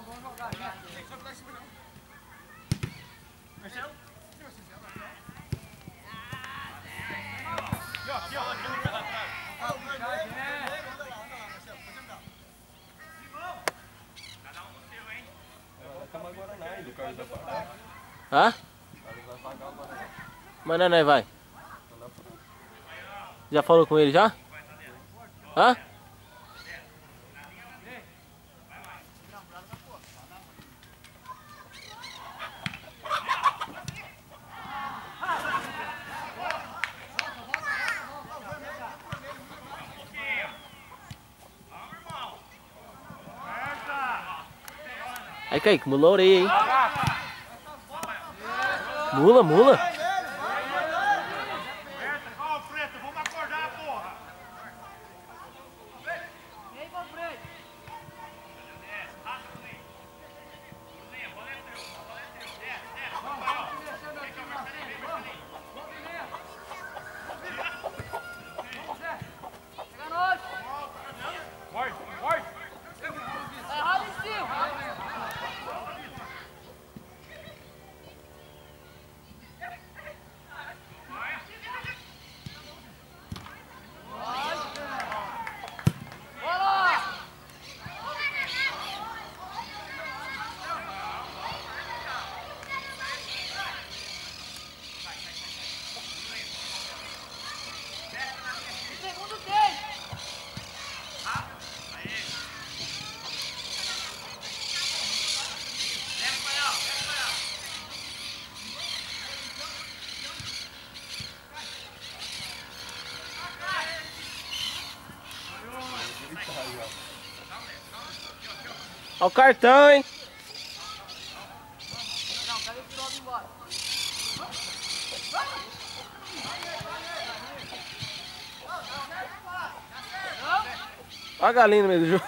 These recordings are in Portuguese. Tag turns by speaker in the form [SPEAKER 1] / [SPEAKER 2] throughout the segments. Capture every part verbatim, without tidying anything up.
[SPEAKER 1] vamos jogar já. Só que lá em cima não. Marcelo? Aqui, ó, aqui, ó, aqui, ó, lá atrás. Cada um no seu, hein?
[SPEAKER 2] Vai tomar Guaraná aí, do Carlos vai pagar.
[SPEAKER 3] Hã?
[SPEAKER 2] O Carlos vai pagar o Guaraná.
[SPEAKER 3] Mas não, não vai. Já falou com ele já? Hã? Aí, Kaique, mula a orelha, hein? Mula, mula. Olha o cartão, hein?
[SPEAKER 1] Não, cadê o piloto embora?
[SPEAKER 3] Olha a galinha no meio do jogo.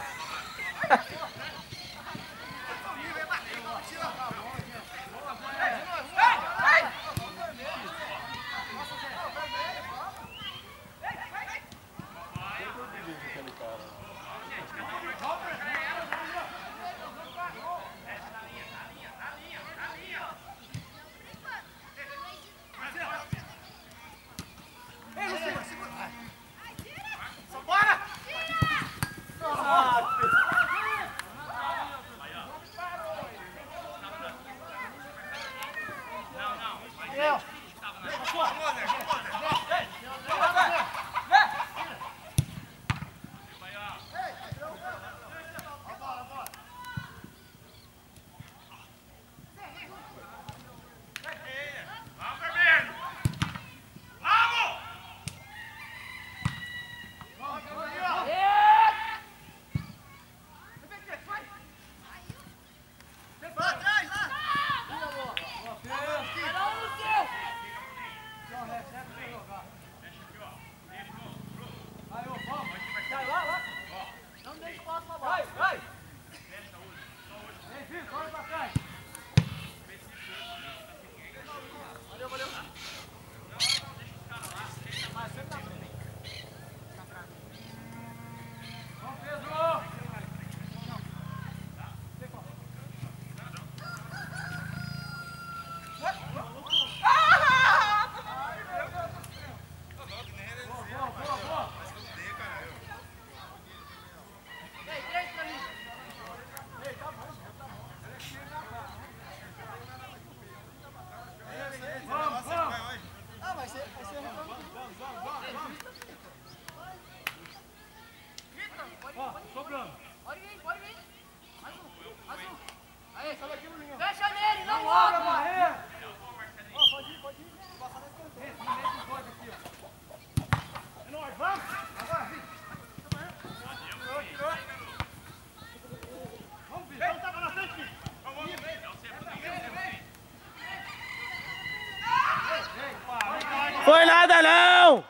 [SPEAKER 3] Foi nada não!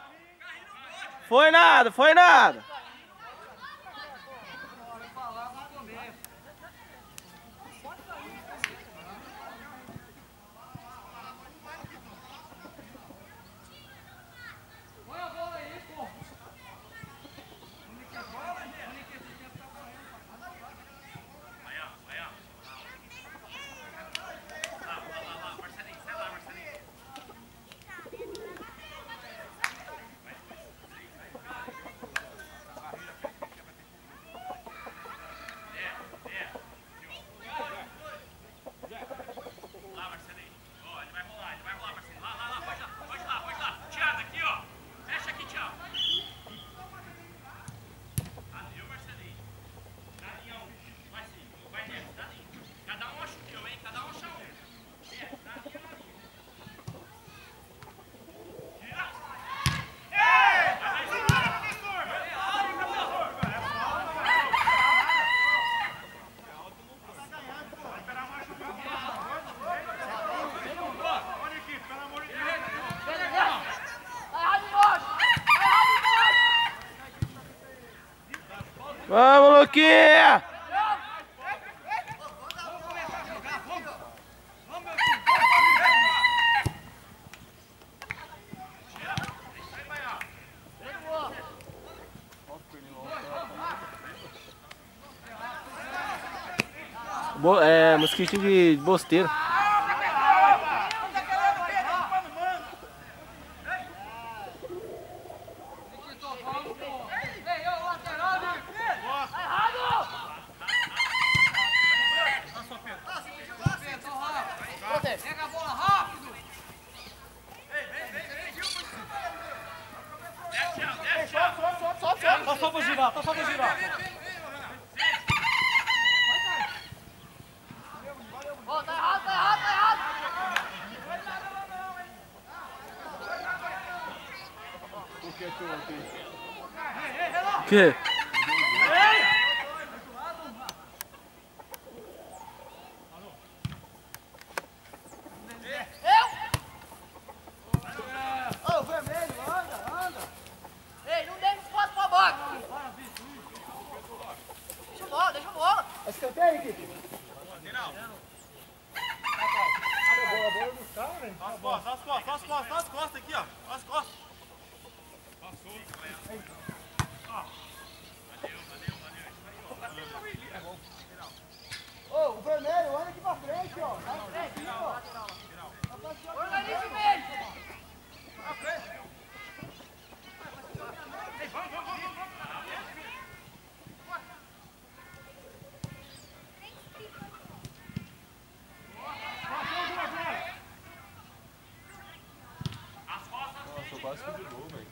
[SPEAKER 3] Foi nada, foi nada! Vamos, Luquinha! Bo é, mosquitinho de bosteira.
[SPEAKER 1] Pega a bola rápido! Ei, vem, vem, vem, desce, desce! Sobe, sobe, sobe, sobe, sobe! Tá só pra girar, tá só pra girar! Ó, tá errado, tá errado, tá errado!
[SPEAKER 2] O que é que eu ontem?
[SPEAKER 3] O quê?
[SPEAKER 4] Escanteio, equipe.
[SPEAKER 1] As costas, as costas, as costas, as costas aqui, ó. As costas. Passou.
[SPEAKER 4] Ô, o vermelho, olha aqui pra frente, ó. Vai pra frente, ó.
[SPEAKER 1] Organiza o meio. Pra frente. Vamos, vamos, vamos, vamos.
[SPEAKER 2] Nossa, eu quase fiz o gol, velho.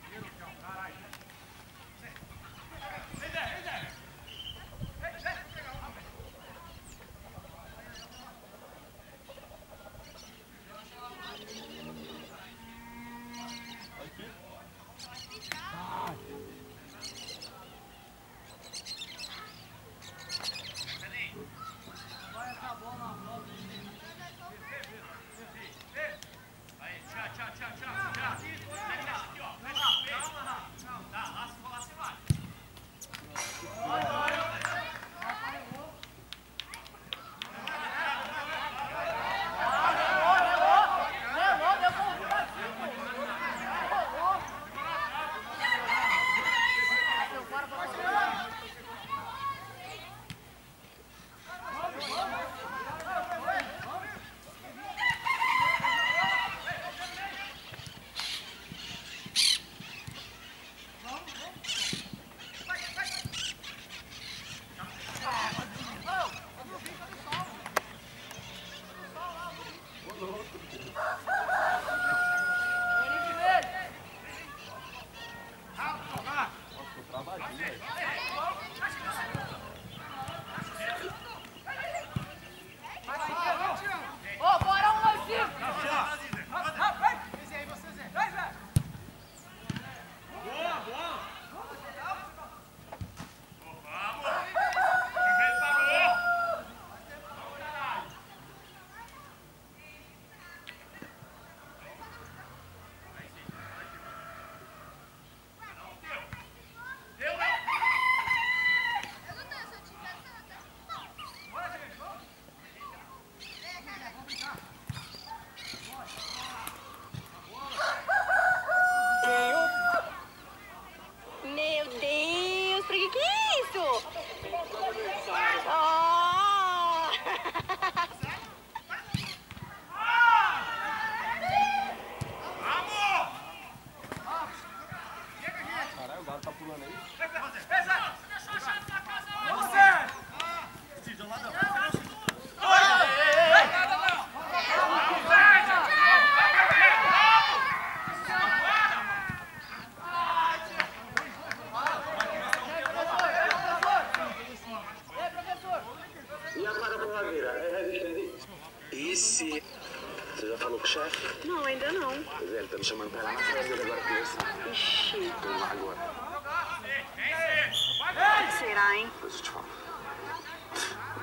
[SPEAKER 5] Esse... Você já falou com o chefe?
[SPEAKER 6] Não, ainda não.
[SPEAKER 5] Pois é, ele tá me chamando pra ir lá na fazenda agora conversar.
[SPEAKER 6] Ixi.
[SPEAKER 5] Tô lá agora.
[SPEAKER 6] Será, hein?
[SPEAKER 5] Depois eu te falo.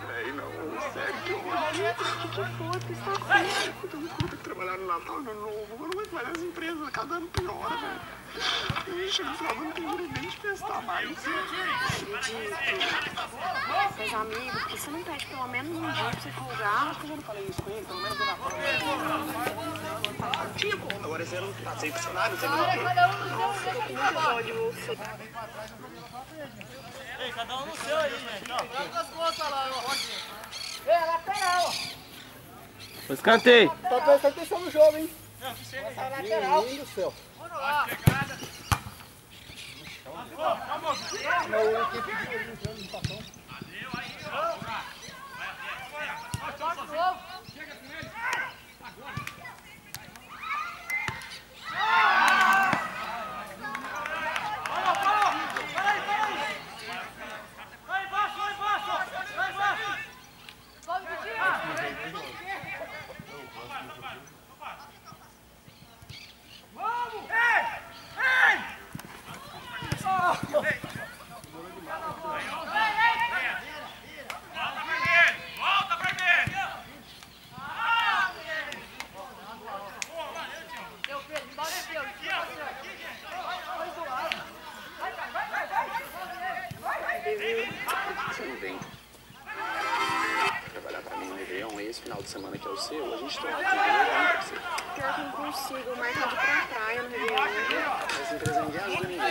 [SPEAKER 5] Peraí, não, sério, que horror. O que foi? Por que você tá assim? Eu tô no clube que trabalhar no Natal, no Novo. Eu não vai as empresas, cada ano pior, velho. Eu chego no final do ano, não tem nem de festar mais.
[SPEAKER 6] Acredito. Mas, amigo, por que você não pede pelo menos um dia pra você folgar?
[SPEAKER 4] Eu não falei isso com ele, pelo menos do Natal.
[SPEAKER 5] Tinha, pô. Agora você não tá sem funcionário, você não
[SPEAKER 6] Nossa, eu tô com muito dó de você.
[SPEAKER 1] Ei, cada um no seu aí, gente. Ó. Pega as costas lá, ó.
[SPEAKER 4] Ei, é lateral.
[SPEAKER 3] Escanteio.
[SPEAKER 4] Tá prestando atenção no jogo, hein?
[SPEAKER 1] Não, que chega aí.
[SPEAKER 4] É lateral. Meu Deus do céu. Não, o equipe de entrando no tapão.
[SPEAKER 5] Você não vem trabalhar pra mim no Réveillon, esse final de semana que é o seu, a gente tá aqui pra você.
[SPEAKER 6] Pior que eu não consigo marcar de ir pra praia no Réveillon.
[SPEAKER 5] Essa empresa ninguém ajuda ninguém.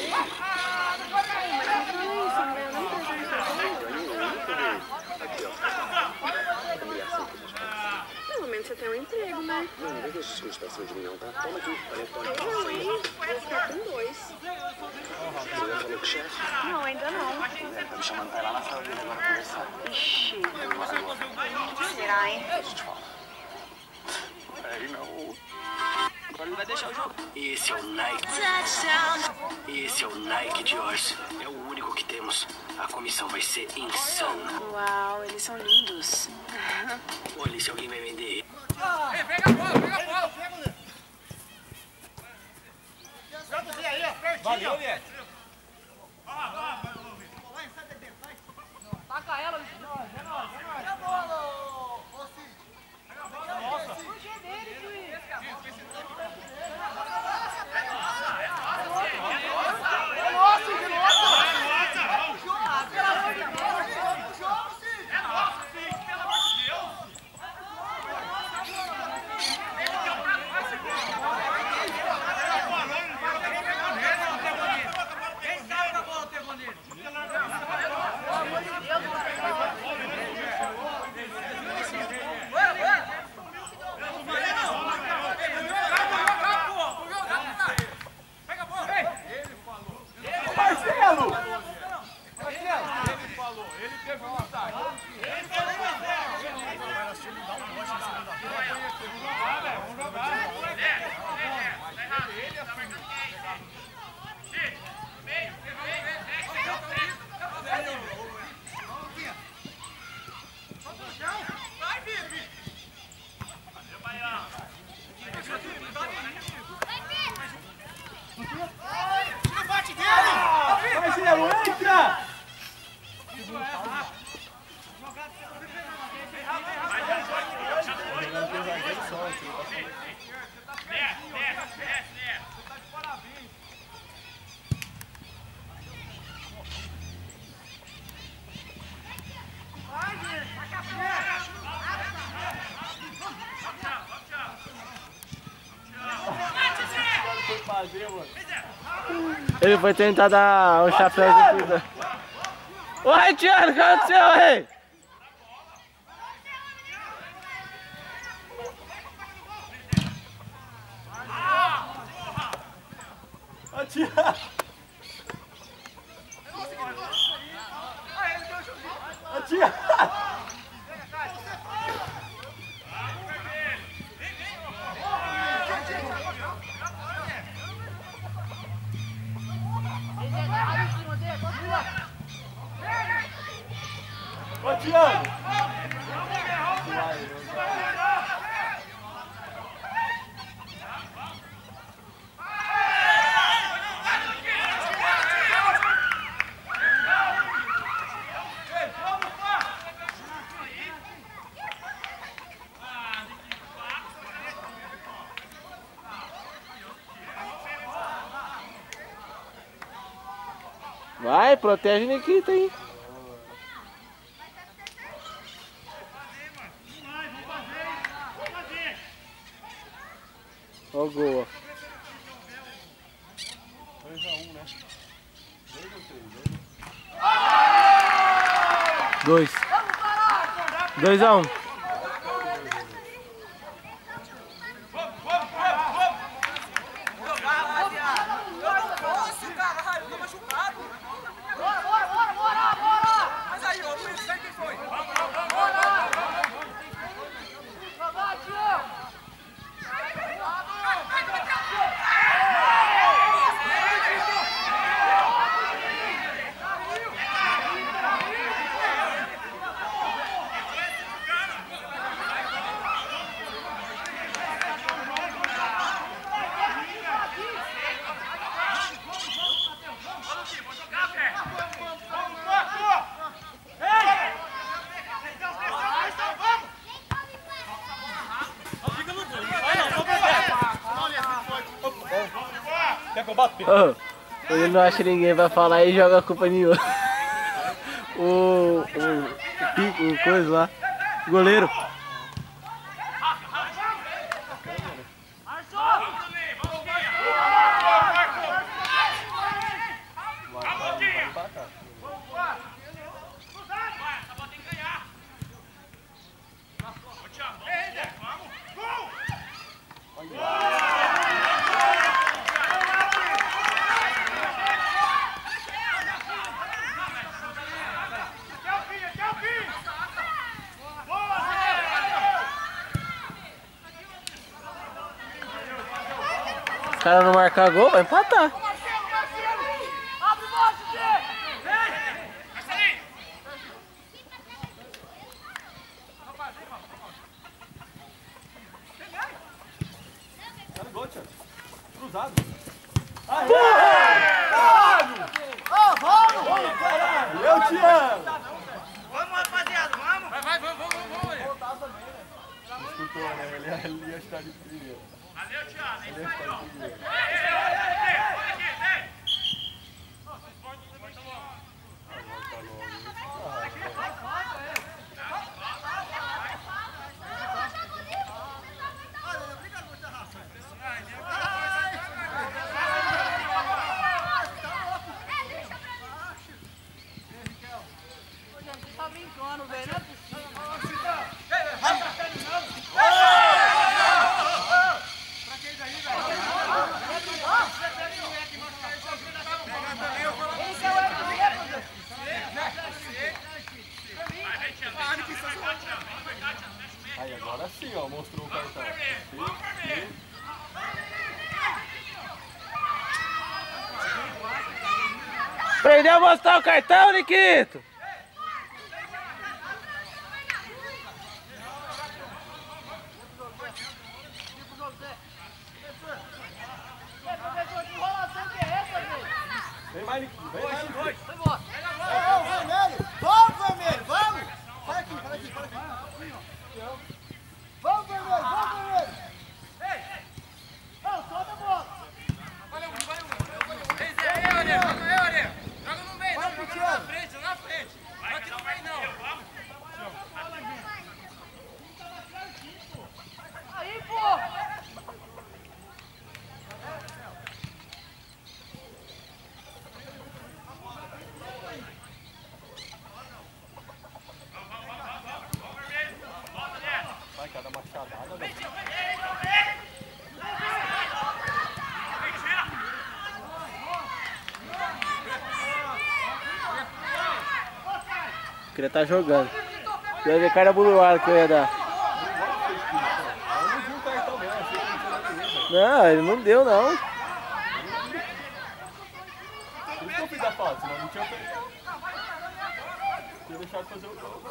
[SPEAKER 6] Mas não falei isso, não ganho nem presente.
[SPEAKER 5] Aqui, ó. Humilhação que a gente faz.
[SPEAKER 6] Pelo menos você tem um emprego, né?
[SPEAKER 5] Não, não vem com esse discurso pra cima de mim, não, tá? Toma aqui, panetone.
[SPEAKER 6] Eu, hein? Vou ficar com dois.
[SPEAKER 5] Você já falou com o chefe?
[SPEAKER 6] Não, ainda não.
[SPEAKER 5] É, tá me chamando pra ir lá na sala dele agora conversar.
[SPEAKER 6] Ixi. Será, hein?
[SPEAKER 5] A gente fala. Peraí, não. Agora ele vai deixar o jogo. Esse é o Nike. Esse é o Nike Diors. É o único que temos. A comissão vai ser insana.
[SPEAKER 6] Uau, eles são lindos.
[SPEAKER 5] Olha se alguém vai vender.
[SPEAKER 1] Ei, pega a bola, pega a bola. Joga você aí, ó, pertinho. Valeu, Liette. Vai lá, vai lá, vai lá. Vai, sai de dentro, vai. Taca ela, Liette. É nóis, é nóis, é nóis. Pega a bola, ô Cid. Pega a bola, nossa. Puxa dele, juiz. É nosso, de nosso. Pelo amor de Deus, jogo, Cid. É nosso, Cid, pelo amor de Deus. Quem sabe da bola ter bandeira? Pelo amor de Deus, pega a bola!
[SPEAKER 2] Marcelo! Marcelo! Ele falou, ele teve vontade.
[SPEAKER 1] Ele falou, mas se ele dá um bote na segunda bola,
[SPEAKER 2] Vamos jogar, velho, vamos jogar. Ele assumiu.
[SPEAKER 1] vai, Vitor! Valeu, Baião! Tira o bate dele!
[SPEAKER 2] Marcelo, entra!
[SPEAKER 3] Ele foi tentar dar um chapéu de tudo. Ô, Haitiano, o que aconteceu, rei?
[SPEAKER 2] Atira! Atira! Ô, Tiago!
[SPEAKER 3] Vai, protege o Nikita aí. Ó o gol, ó.
[SPEAKER 2] dois a um, né? dois ou três?
[SPEAKER 3] dois. dois a um. Oh, ele não acha que ninguém vai falar e joga a culpa em nenhuma. O, o, o, o coisa lá, o goleiro. O cara não marcar gol, vai empatar.
[SPEAKER 2] Cruzado. Eu te amo!
[SPEAKER 1] Vamos, rapaziada, vamos!
[SPEAKER 2] Vai, vai, vamos, vamos, vamos! Escutou, né? Ele, ele ia estar de primeiro.
[SPEAKER 1] Valeu, Thiago!
[SPEAKER 2] Ele ia estar de primeiro.
[SPEAKER 1] Tá brincando, velho, não é possível. Pra quem daí, velho? Esse é o Eco do Eco,
[SPEAKER 2] Aí, agora sim, ó, mostrou o cartão.
[SPEAKER 3] Aprendeu a mostrar o cartão, Nikito?
[SPEAKER 2] Vem mais, Nikito, vem mais, Nikito.
[SPEAKER 1] Vamos,
[SPEAKER 4] vermelho! Vamos, vermelho! Vamos! Vai aqui, vai aqui, vai aqui. Vamos, vermelho! Vamos, vermelho! Ei! Não, solta a bola!
[SPEAKER 1] Valeu, valeu! Ei, Zé, ei, Orelha! Joga aí, Orelha! Joga no meio, não, joga na frente, na frente! Vai aqui no meio, não! Aí, pô!
[SPEAKER 2] Vai, cada machadada, velho.
[SPEAKER 3] Eu queria estar jogando. Eu ia ver cara buloada que eu ia dar. Não, ele não deu não.
[SPEAKER 2] Por isso que eu fiz a falta, senão não tinha feito. Tinha deixado fazer o gol.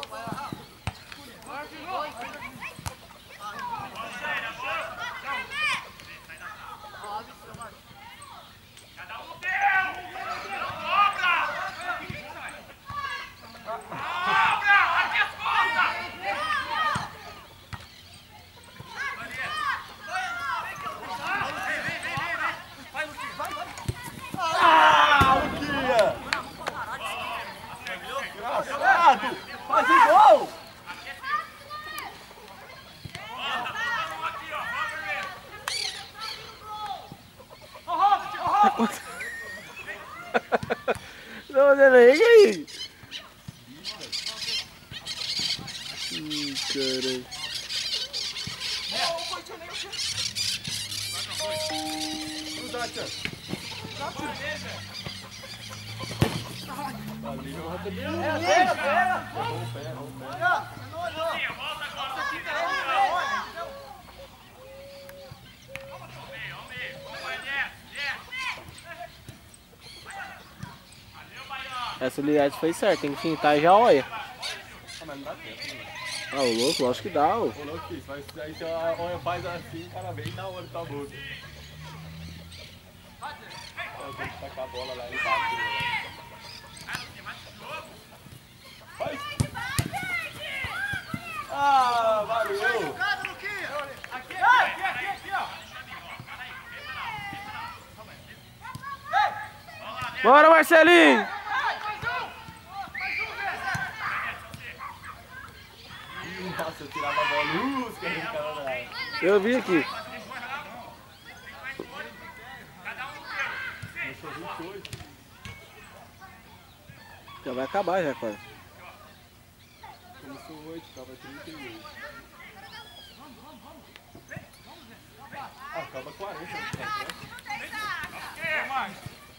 [SPEAKER 2] Ah, Luquinha! Desgraçado! Faz igual!
[SPEAKER 3] Não, não, não, e aí? Ih, caralho.
[SPEAKER 2] Cruzar, Tchan. Ali não vai ter bem.
[SPEAKER 1] Pega, pega!
[SPEAKER 2] Errou o pé, errou o pé.
[SPEAKER 1] Olha, não olhou. Você fica aí,
[SPEAKER 3] Essa unidade foi certa, tem que fintar já, olha.
[SPEAKER 2] Ah, mas não dá tempo, né?
[SPEAKER 3] Ah, o louco, lógico que dá, ó.
[SPEAKER 2] Ô, louco, isso. Mas aí você olha, faz assim, o cara vem na hora tá bom. Eu tenho que tacar a bola lá embaixo. Vai! Ah, valeu!
[SPEAKER 1] aqui, aqui, aqui, aqui, ó.
[SPEAKER 3] Bora, Marcelinho!
[SPEAKER 2] Nossa, eu tirava a bola. Uh, os caras do cara da...
[SPEAKER 3] Eu vi aqui.
[SPEAKER 2] Começou vinte e oito.
[SPEAKER 3] Já vai acabar já, quase.
[SPEAKER 2] Começou oito, tava trinta e oito. Ah, acaba quarenta.
[SPEAKER 1] É, mais.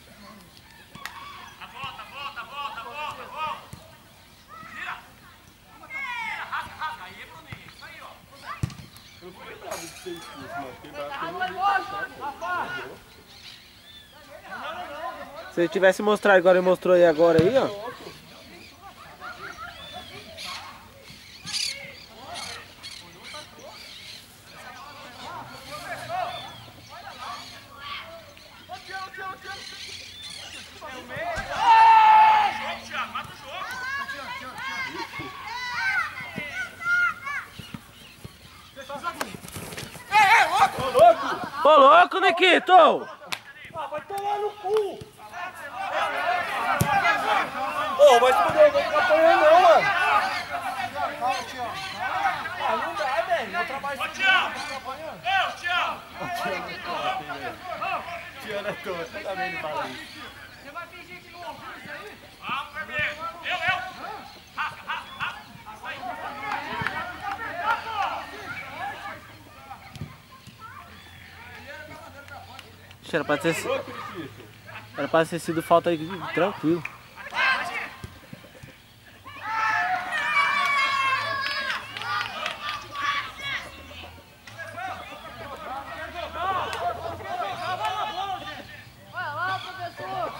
[SPEAKER 1] Volta, volta, volta, volta, volta. Tira. Tira, rasga, rasga. Aí é pra mim. Isso aí, ó.
[SPEAKER 2] Eu não fiquei bravo de ser expulso, mano. Fiquei bravo
[SPEAKER 1] Ah,
[SPEAKER 2] que
[SPEAKER 1] vai
[SPEAKER 2] eu
[SPEAKER 1] embora,
[SPEAKER 2] não
[SPEAKER 3] Se ele tivesse mostrado agora e mostrou aí agora aí, ó. Ô louco, Nikito!
[SPEAKER 2] Ah, vai tomar no cu! Ô, mas tu não vai ficar apanhando não, mano! Ah, não dá, velho! Meu trabalho é Tião! Eu, Tião! Tião é todo, toda vez ele fala isso.
[SPEAKER 1] Você vai fingir que não ouviu isso aí? Vamos, vermelho! Eu, eu! Rasga, rasga, rasga! Isso aí!
[SPEAKER 3] Era pra ter, era pra ter sido falta aí, tranquilo.
[SPEAKER 1] Vai lá, professor!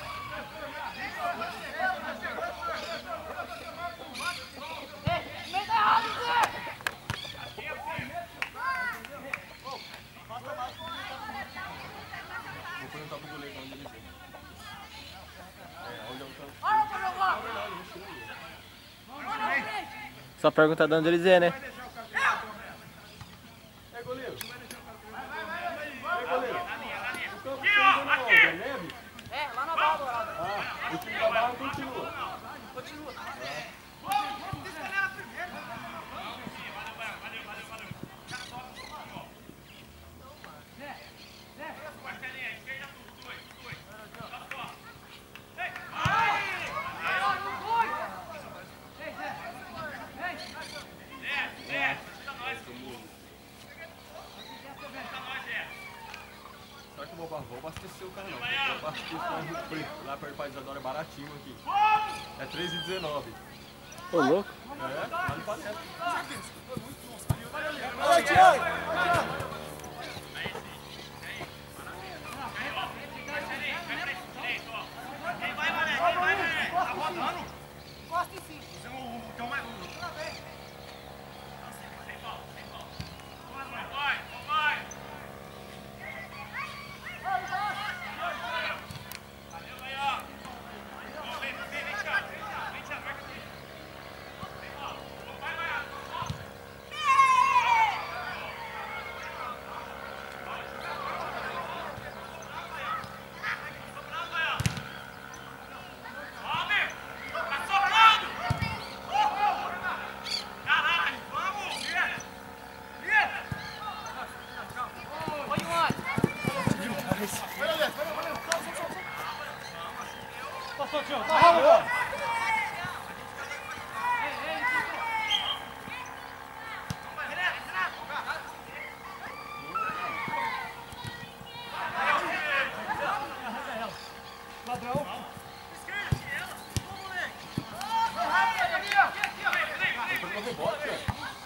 [SPEAKER 1] Ei, meio da errado, Zé!
[SPEAKER 2] Vou perguntar pro goleiro onde ele vem. É, onde eu tô.
[SPEAKER 1] Olha pra jogar!
[SPEAKER 3] Só pergunta de onde eles é, né?
[SPEAKER 2] É goleiro. É goleiro. O campo tá indo onde? É neve?
[SPEAKER 1] É, lá na Barra Dourada.
[SPEAKER 2] Ah, o time da Barra continua.
[SPEAKER 1] Continua.
[SPEAKER 2] Só que eu vou, vou abastecer o carro não. Eu abasteço lá em Rio Preto. Lá perto do Pai Isadora é baratinho aqui. É treze e dezenove.
[SPEAKER 3] Ô louco.
[SPEAKER 2] É, lá no Panela.
[SPEAKER 1] Vai, Thiago! Vai, Mané! Vai, Mané! Tá rodando? Encosta em cima. Você é o que é o mais longo. Sem bola, sem bola. Vai, vai, vai! Valeu, aí, ó. Vem, vem, vem, Thiago. Vem, Thiago, marca aqui. Vem, ó. Vai, vai, Sobe! Tá sobrando!
[SPEAKER 2] rebote, velho.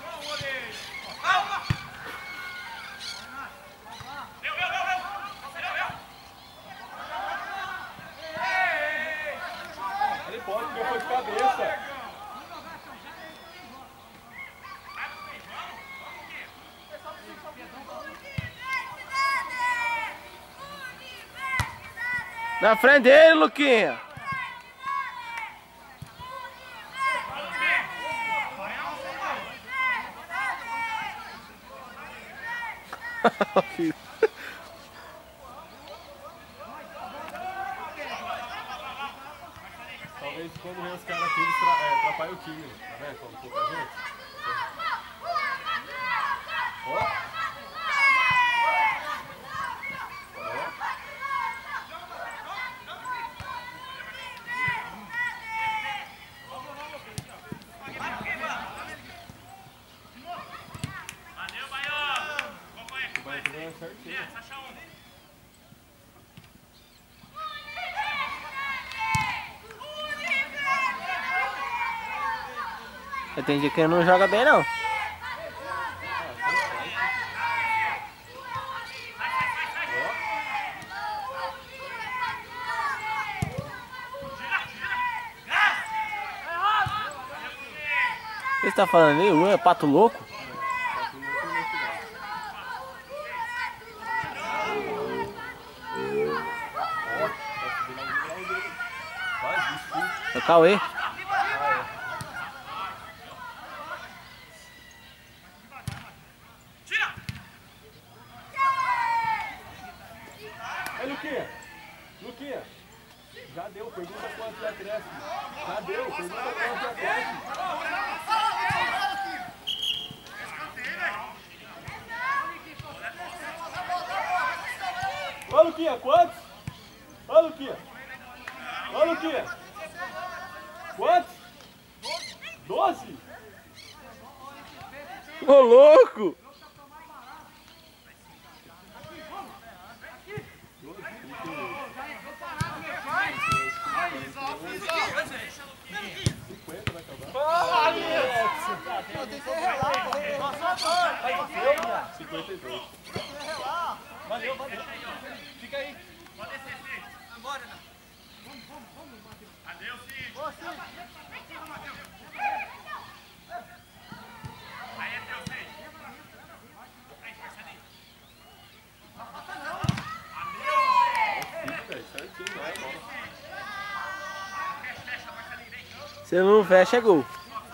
[SPEAKER 2] Ele pode, porque foi de cabeça.
[SPEAKER 3] Na frente dele, Luquinha.
[SPEAKER 2] Talvez quando vem os caras tudo é, atrapalha o time. Tá vendo como pouca gente? Ó.
[SPEAKER 3] Tem dia que ele não joga bem, não. O que você tá falando ali? O é pato louco? É o Cauê.
[SPEAKER 2] Aí, Luquinha, Luquinha, já deu, pergunta quanto já cresce. Já deu, pergunta quanto já cresce. Ô, Luquinha, quantos? Ô, Luquinha. Ô, Luquinha. Quantos? Doze?
[SPEAKER 3] Ô, louco!
[SPEAKER 2] cinquenta e dois.
[SPEAKER 1] Valeu, valeu. Fica aí. Pode descer, Cid. Vambora, Ana. Vamos, vamos, vamos, Matheus. Adeus, Cid. Ô, Cid. Aí é teu, Cid. Aí, forçadinho. Não falta não. Adeus, Cid.
[SPEAKER 2] Certinho, vai, bola.
[SPEAKER 1] Fecha, fecha, Marcelinho, vem.
[SPEAKER 3] Se não fecha, é gol.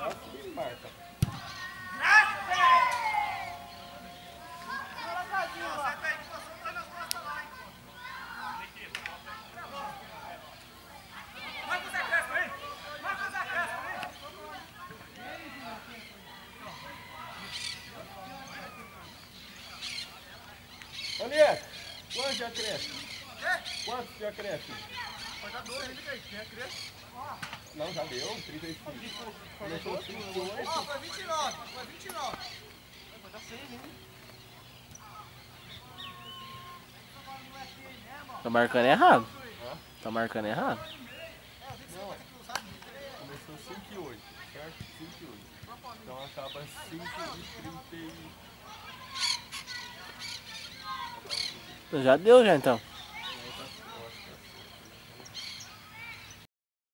[SPEAKER 2] Ô, Nieto, quantos já cresce? Quantos já cresce?
[SPEAKER 1] Pode dar dois ainda, que já cresce.
[SPEAKER 2] Não, já deu, trinta e cinco. Começou cinco, oito.
[SPEAKER 1] Ó, foi vinte e nove, foi vinte e nove. Vai dar seis ainda.
[SPEAKER 3] Tá marcando errado. Tá marcando errado.
[SPEAKER 2] Começou cinco e oito, certo? cinco e oito. Então acaba cinco e trinta e...
[SPEAKER 3] Já deu já então.